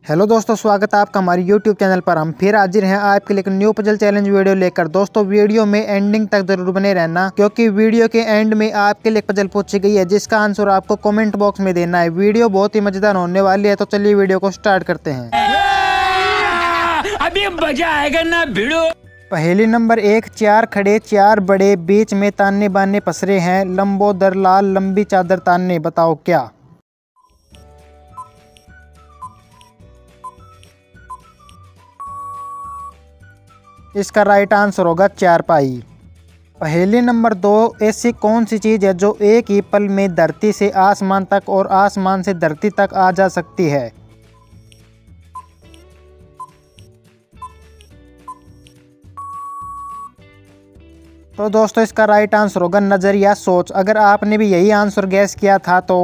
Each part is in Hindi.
हेलो दोस्तों, स्वागत है आपका हमारे YouTube चैनल पर। हम फिर हाजिर हैं आपके लिए एक न्यू पजल चैलेंज वीडियो लेकर। दोस्तों वीडियो में एंडिंग तक जरूर बने रहना, क्योंकि वीडियो के एंड में आपके लिए पजल पूछी गई है जिसका आंसर आपको कमेंट बॉक्स में देना है। वीडियो बहुत ही मजेदार होने वाली है, तो चलिए वीडियो को स्टार्ट करते हैं। अभी मजा आएगा ना भिड़ो। पहेली नंबर 1। चार खड़े चार बड़े, बीच में ताने बाने पसरे हैं, लंबोदर लाल लंबी चादर ताने, बताओ क्या। इसका राइट आंसर होगा चारपाई। पहेली नंबर 2। ऐसी कौन सी चीज है जो एक ही पल में धरती से आसमान तक और आसमान से धरती तक आ जा सकती है। तो दोस्तों इसका राइट आंसर होगा नजर या सोच। अगर आपने भी यही आंसर गैस किया था तो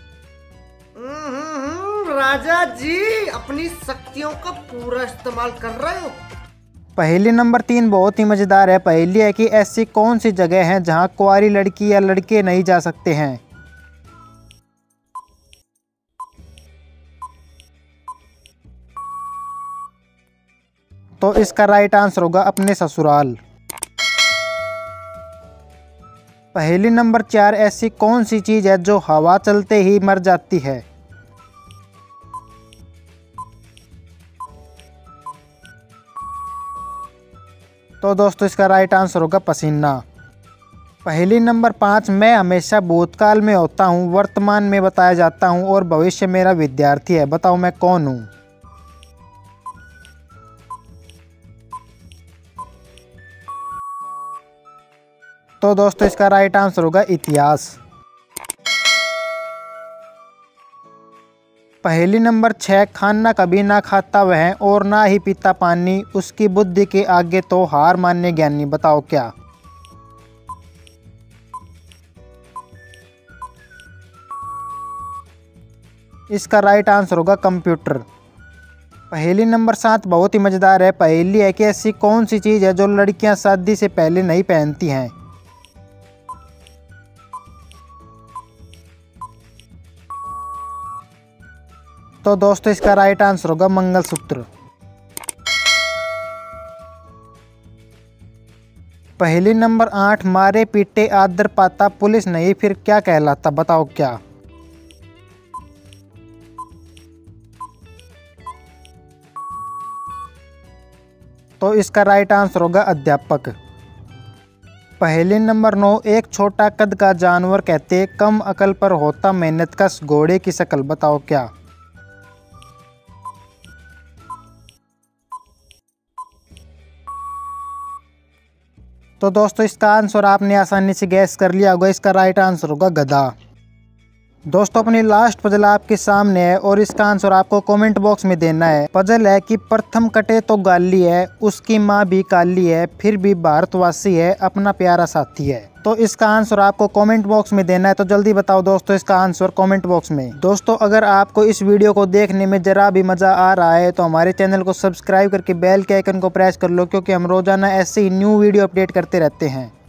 राजा जी अपनी शक्तियों का पूरा इस्तेमाल कर रहे हो। पहेली नंबर 3 बहुत ही मजेदार है। पहेली है कि ऐसी कौन सी जगह है जहां कुंवारी लड़की या लड़के नहीं जा सकते हैं। तो इसका राइट आंसर होगा अपने ससुराल। पहेली नंबर 4। ऐसी कौन सी चीज है जो हवा चलते ही मर जाती है। तो दोस्तों इसका राइट आंसर होगा पसीना। पहेली नंबर 5। मैं हमेशा भूतकाल में होता हूँ, वर्तमान में बताया जाता हूँ और भविष्य मेरा विद्यार्थी है, बताओ मैं कौन हूँ। तो दोस्तों इसका राइट आंसर होगा इतिहास। पहेली नंबर 6। खाना कभी ना खाता वह और ना ही पीता पानी, उसकी बुद्धि के आगे तो हार मानने ज्ञानी, बताओ क्या। इसका राइट आंसर होगा कंप्यूटर। पहेली नंबर 7 बहुत ही मजेदार है। पहेली है कि ऐसी कौन सी चीज है जो लड़कियां शादी से पहले नहीं पहनती हैं। तो दोस्तों इसका राइट आंसर होगा मंगलसूत्र। पहेली नंबर 8। मारे पीटे आदर पाता पुलिस नहीं फिर क्या कहलाता, बताओ क्या। तो इसका राइट आंसर होगा अध्यापक। पहेली नंबर 9। एक छोटा कद का जानवर कहते, कम अकल पर होता मेहनत कश, घोड़े की शक्ल, बताओ क्या। तो दोस्तों इसका आंसर आपने आसानी से गैस कर लिया होगा। इसका राइट आंसर होगा गधा। दोस्तों अपनी लास्ट पजल आपके सामने है और इसका आंसर आपको कमेंट बॉक्स में देना है। पजल है कि प्रथम कटे तो गाली है, उसकी माँ भी काली है, फिर भी भारतवासी है, अपना प्यारा साथी है। तो इसका आंसर आपको कमेंट बॉक्स में देना है। तो जल्दी बताओ दोस्तों इसका आंसर कमेंट बॉक्स में। दोस्तों अगर आपको इस वीडियो को देखने में जरा भी मजा आ रहा है तो हमारे चैनल को सब्सक्राइब करके बेल के आइकन को प्रेस कर लो, क्योंकि हम रोजाना ऐसे ही न्यू वीडियो अपडेट करते रहते हैं।